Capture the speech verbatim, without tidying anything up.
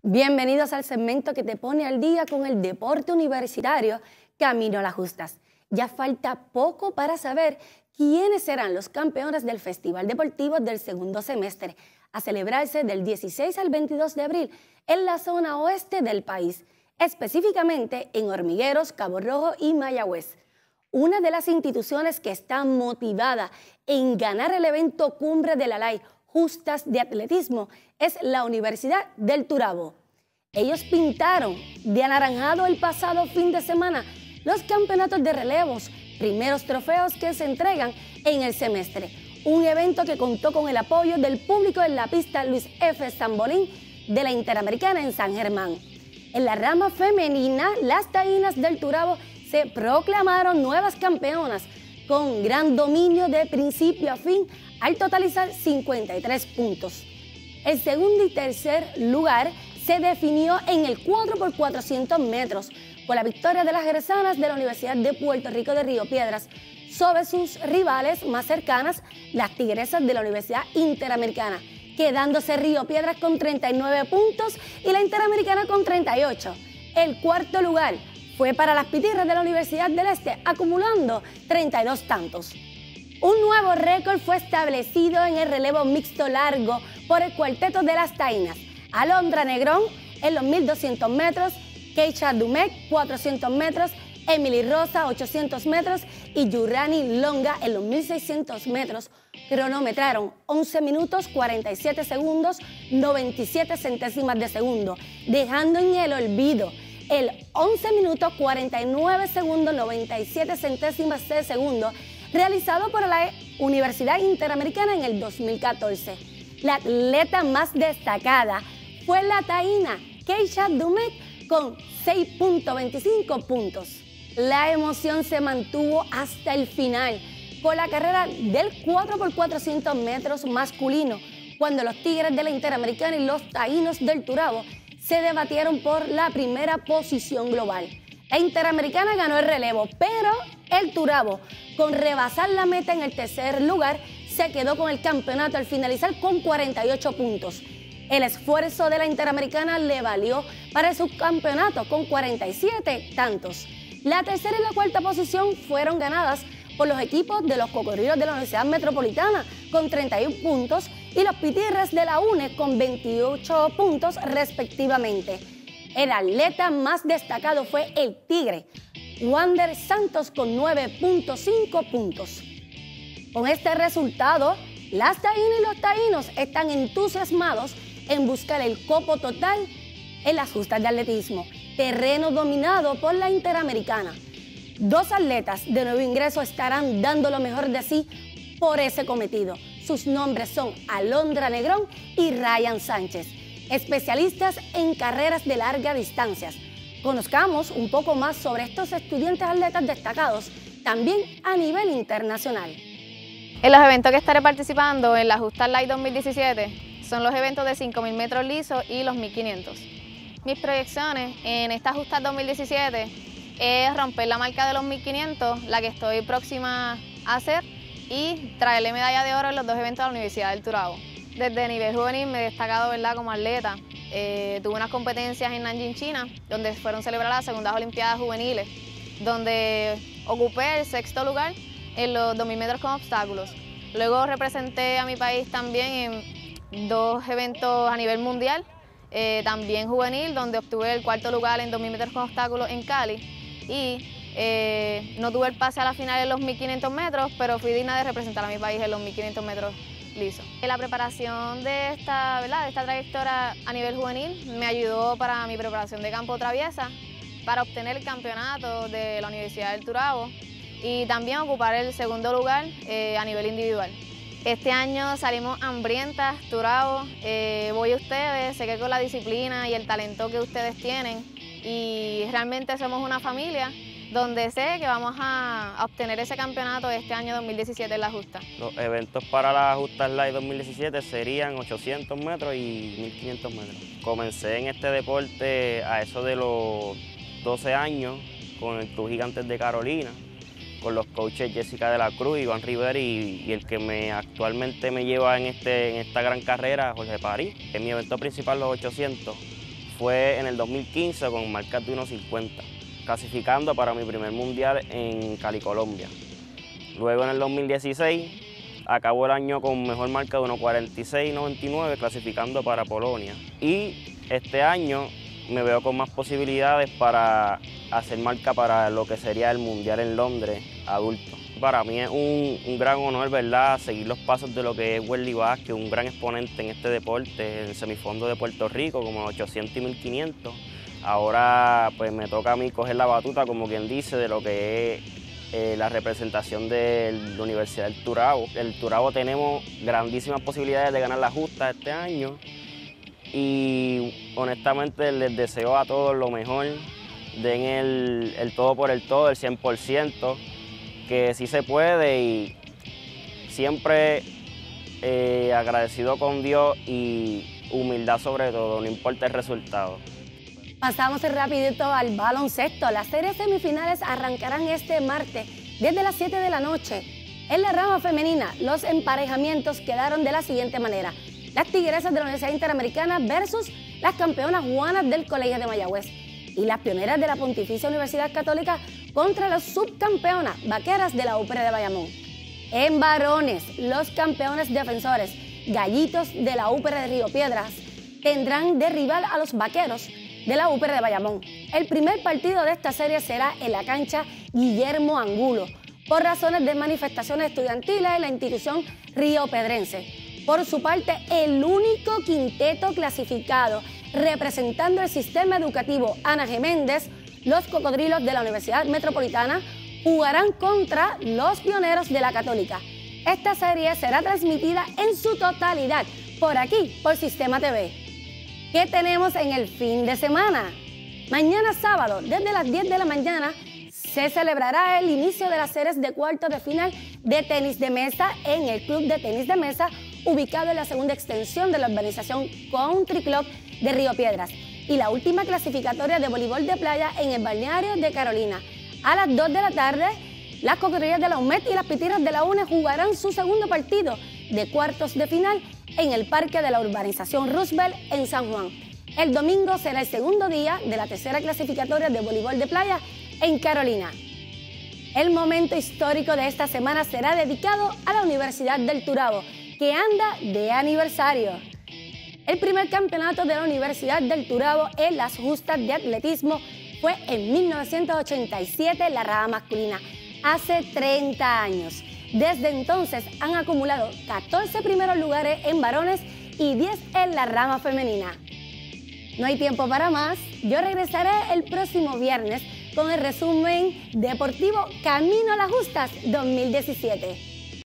Bienvenidos al segmento que te pone al día con el deporte universitario Camino a las Justas. Ya falta poco para saber quiénes serán los campeones del Festival Deportivo del segundo semestre, a celebrarse del dieciséis al veintidós de abril en la zona oeste del país, específicamente en Hormigueros, Cabo Rojo y Mayagüez. Una de las instituciones que está motivada en ganar el evento Cumbre de la Ley Justas de Atletismo es la Universidad del Turabo. Ellos pintaron de anaranjado el pasado fin de semana los campeonatos de relevos, primeros trofeos que se entregan en el semestre. Un evento que contó con el apoyo del público en la pista Luis F. Zambolín de la Interamericana en San Germán. En la rama femenina, las taínas del Turabo se proclamaron nuevas campeonas con gran dominio de principio a fin al totalizar cincuenta y tres puntos. El segundo y tercer lugar se definió en el cuatro por cuatrocientos metros con la victoria de las jerezanas de la Universidad de Puerto Rico de Río Piedras sobre sus rivales más cercanas, las tigresas de la Universidad Interamericana, quedándose Río Piedras con treinta y nueve puntos y la Interamericana con treinta y ocho. El cuarto lugar fue para las pitirras de la Universidad del Este, acumulando treinta y dos tantos. Un nuevo récord fue establecido en el relevo mixto largo por el cuarteto de las taínas. Alondra Negrón en los mil doscientos metros, Keisha Dumec cuatrocientos metros, Emily Rosa ochocientos metros y Yurani Longa en los mil seiscientos metros cronometraron once minutos cuarenta y siete segundos noventa y siete centésimas de segundo, dejando en el olvido el once minutos cuarenta y nueve segundos noventa y siete centésimas de segundo realizado por la Universidad Interamericana en el dos mil catorce. La atleta más destacada fue la taína Keisha Dumec con seis punto veinticinco puntos. La emoción se mantuvo hasta el final con la carrera del cuatro por cuatrocientos metros masculino, cuando los Tigres de la Interamericana y los Taínos del Turabo se debatieron por la primera posición global. La Interamericana ganó el relevo, pero el Turabo, con rebasar la meta en el tercer lugar, se quedó con el campeonato al finalizar con cuarenta y ocho puntos. El esfuerzo de la Interamericana le valió para el subcampeonato con cuarenta y siete tantos. La tercera y la cuarta posición fueron ganadas por los equipos de los Cocodrilos de la Universidad Metropolitana con treinta y uno puntos y los Pitirres de la UNE con veintiocho puntos respectivamente. El atleta más destacado fue el Tigre, Wander Santos con nueve punto cinco puntos. Con este resultado, las taínas y los taínos están entusiasmados en buscar el copo total en las justas de atletismo, terreno dominado por la Interamericana. Dos atletas de nuevo ingreso estarán dando lo mejor de sí por ese cometido. Sus nombres son Alondra Negrón y Ryan Sánchez, especialistas en carreras de larga distancia. Conozcamos un poco más sobre estos estudiantes atletas destacados, también a nivel internacional. En los eventos que estaré participando en la Justas Light dos mil diecisiete son los eventos de cinco mil metros lisos y los mil quinientos. Mis proyecciones en esta Justas dos mil diecisiete es romper la marca de los mil quinientos, la que estoy próxima a hacer, y traerle medalla de oro en los dos eventos de la Universidad del Turabo. Desde nivel juvenil me he destacado, ¿verdad?, como atleta. Eh, tuve unas competencias en Nanjing, China, donde fueron celebradas las segundas Olimpiadas Juveniles, donde ocupé el sexto lugar en los dos mil metros con obstáculos. Luego representé a mi país también en dos eventos a nivel mundial, eh, también juvenil, donde obtuve el cuarto lugar en dos mil metros con obstáculos en Cali. Y eh, no tuve el pase a la final en los mil quinientos metros, pero fui digna de representar a mi país en los mil quinientos metros lisos. La preparación de esta, ¿verdad?, de esta trayectoria a nivel juvenil me ayudó para mi preparación de campo traviesa, para obtener el campeonato de la Universidad del Turabo y también ocupar el segundo lugar eh, a nivel individual. Este año salimos hambrientas, Turabo, eh, voy a ustedes, sé que con la disciplina y el talento que ustedes tienen, y realmente somos una familia donde sé que vamos a obtener ese campeonato este año dos mil diecisiete en la justa. Los eventos para la Justas Light dos mil diecisiete serían ochocientos metros y mil quinientos metros. Comencé en este deporte a eso de los doce años con el Club Gigantes de Carolina, con los coaches Jessica de la Cruz, Iván Rivera y, y el que me, actualmente me lleva en, este, en esta gran carrera, Jorge París. En mi evento principal, los ochocientos, fue en el dos mil quince con marcas de uno cincuenta, clasificando para mi primer mundial en Cali, Colombia. Luego en el dos mil dieciséis acabó el año con mejor marca de uno cuarenta y seis noventa y nueve, clasificando para Polonia. Y este año me veo con más posibilidades para hacer marca para lo que sería el mundial en Londres adulto. Para mí es un, un gran honor, ¿verdad?, seguir los pasos de lo que es Welly Vázquez, un gran exponente en este deporte, en el semifondo de Puerto Rico, como ochocientos y mil quinientos. Ahora pues me toca a mí coger la batuta, como quien dice, de lo que es eh, la representación de la Universidad del Turabo. El Turabo tenemos grandísimas posibilidades de ganar la justa este año y honestamente les deseo a todos lo mejor, den el, el todo por el todo, el cien por ciento. Que sí se puede y siempre eh, agradecido con Dios y humildad sobre todo, no importa el resultado. Pasamos rapidito al baloncesto. Las series semifinales arrancarán este martes desde las siete de la noche. En la rama femenina, los emparejamientos quedaron de la siguiente manera. Las Tigresas de la Universidad Interamericana versus las campeonas Juanas del Colegio de Mayagüez. Y las pioneras de la Pontificia Universidad Católica contra las subcampeonas Vaqueras de la Upre de Bayamón. En varones, los campeones defensores Gallitos de la Upre de Río Piedras tendrán de rival a los Vaqueros de la Upre de Bayamón. El primer partido de esta serie será en la cancha Guillermo Angulo, por razones de manifestaciones estudiantiles en la institución riopedrense. Por su parte, el único quinteto clasificado representando el sistema educativo Ana G. Méndez, los Cocodrilos de la Universidad Metropolitana jugarán contra los Pioneros de la Católica. Esta serie será transmitida en su totalidad por aquí, por Sistema T V. ¿Qué tenemos en el fin de semana? Mañana sábado, desde las diez de la mañana, se celebrará el inicio de las series de cuartos de final de tenis de mesa en el Club de Tenis de Mesa, ubicado en la segunda extensión de la urbanización Country Club de Río Piedras, y la última clasificatoria de voleibol de playa en el balneario de Carolina. A las dos de la tarde, las Cocodrilas de la U M E D y las Pitiras de la U N E jugarán su segundo partido de cuartos de final en el parque de la urbanización Roosevelt en San Juan. El domingo será el segundo día de la tercera clasificatoria de voleibol de playa en Carolina. El momento histórico de esta semana será dedicado a la Universidad del Turabo, que anda de aniversario. El primer campeonato de la Universidad del Turabo en las justas de atletismo fue en mil novecientos ochenta y siete en la rama masculina, hace treinta años. Desde entonces han acumulado catorce primeros lugares en varones y diez en la rama femenina. No hay tiempo para más, yo regresaré el próximo viernes con el resumen deportivo Camino a las Justas dos mil diecisiete.